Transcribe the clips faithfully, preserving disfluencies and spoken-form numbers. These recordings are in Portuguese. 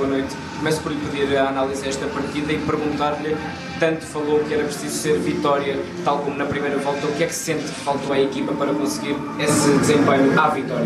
boa noite. Começo por lhe pedir a análise desta partida e perguntar-lhe, tanto falou que era preciso ser vitória, tal como na primeira volta, o que é que sente que faltou à equipa para conseguir esse desempenho à vitória?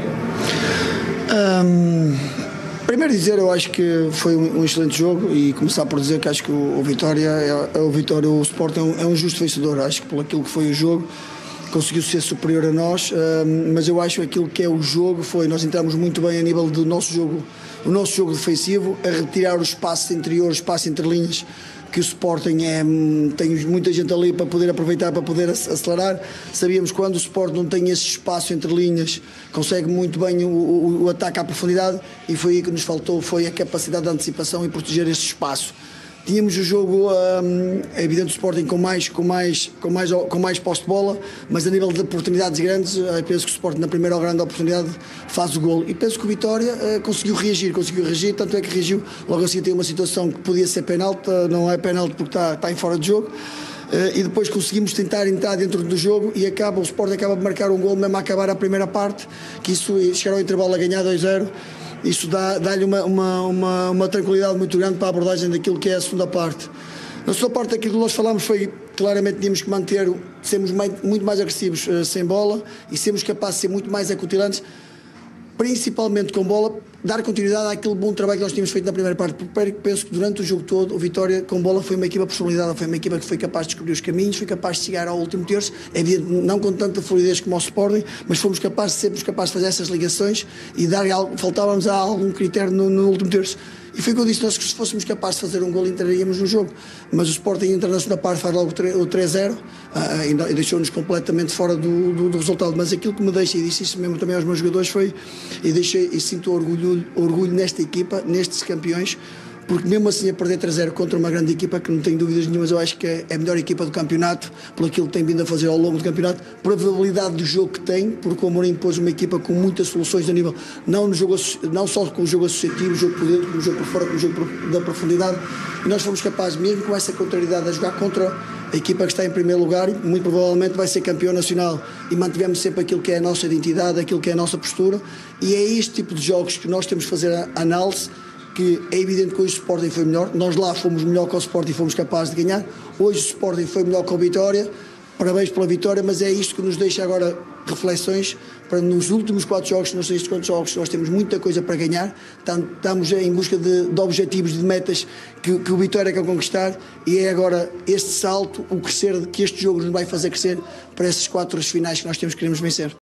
Um, primeiro dizer, eu acho que foi um, um excelente jogo e começar por dizer que acho que o, o Vitória, é, é o Vitória, o Sport é um, é um justo vencedor. Acho que por aquilo que foi o jogo conseguiu ser superior a nós, um, mas eu acho que aquilo que é o jogo foi, nós entramos muito bem a nível do nosso jogo, o nosso jogo defensivo, a retirar os espaços interiores, espaço entre linhas, que o Sporting é, tem muita gente ali para poder aproveitar, para poder acelerar. Sabíamos que quando o Sporting não tem esse espaço entre linhas, consegue muito bem o, o, o ataque à profundidade, e foi aí que nos faltou, foi a capacidade de antecipação e proteger esse espaço. Tínhamos o jogo, hum, é evidente, o Sporting com mais, com, mais, com, mais, com mais posse de bola, mas a nível de oportunidades grandes, penso que o Sporting na primeira grande oportunidade faz o golo. E penso que o Vitória uh, conseguiu reagir, conseguiu reagir, tanto é que reagiu. Logo assim tem uma situação que podia ser penalti, não é penalti porque está, está em fora de jogo. Uh, e depois conseguimos tentar entrar dentro do jogo e acaba, o Sporting acaba de marcar um golo mesmo a acabar a primeira parte, que isso, chegar ao intervalo a ganhar dois a zero. Isso dá, dá-lhe uma, uma, uma, uma tranquilidade muito grande para a abordagem daquilo que é a segunda parte. Na segunda parte, aquilo que nós falámos foi claramente tínhamos que manter, sermos mais, muito mais agressivos uh, sem bola e sermos capazes de ser muito mais acutilantes, principalmente com bola, dar continuidade àquele bom trabalho que nós tínhamos feito na primeira parte. Porque penso que durante o jogo todo, o Vitória com bola foi uma equipa personalizada, foi uma equipa que foi capaz de descobrir os caminhos, foi capaz de chegar ao último terço, é evidente, não com tanta fluidez como o Sporting, mas fomos capazes, sempre capazes de fazer essas ligações e dar algo, faltávamos a algum critério no, no último terço. E foi o que eu disse, nós que se fôssemos capazes de fazer um gol entraríamos no jogo, mas o Sporting entra na segunda parte, faz logo o três a zero uh, e deixou-nos completamente fora do, do, do resultado. Mas aquilo que me deixa, e disse isso mesmo também aos meus jogadores, foi, e deixei e sinto orgulho, orgulho nesta equipa, nestes campeões, porque mesmo assim a perder três a zero contra uma grande equipa, que não tenho dúvidas nenhumas, eu acho que é a melhor equipa do campeonato, por aquilo que tem vindo a fazer ao longo do campeonato, por a probabilidade do jogo que tem, porque o Amorim pôs uma equipa com muitas soluções a nível, não, no jogo, não só com o jogo associativo, o jogo por dentro, com o jogo por fora, com o jogo da profundidade, e nós fomos capazes, mesmo com essa contrariedade, a jogar contra a equipa que está em primeiro lugar, e muito provavelmente vai ser campeão nacional, e mantivemos sempre aquilo que é a nossa identidade, aquilo que é a nossa postura, e é este tipo de jogos que nós temos que fazer a análise, que é evidente que hoje o Sporting foi melhor, nós lá fomos melhor que o Sporting e fomos capazes de ganhar, hoje o Sporting foi melhor que o Vitória, parabéns pela vitória, mas é isto que nos deixa agora reflexões para nos últimos quatro jogos, nos seis quatro jogos, nós temos muita coisa para ganhar, estamos em busca de, de objetivos, de metas que, que o Vitória quer conquistar, e é agora este salto, o crescer, que este jogo nos vai fazer crescer para esses quatro finais que nós temos que queremos vencer.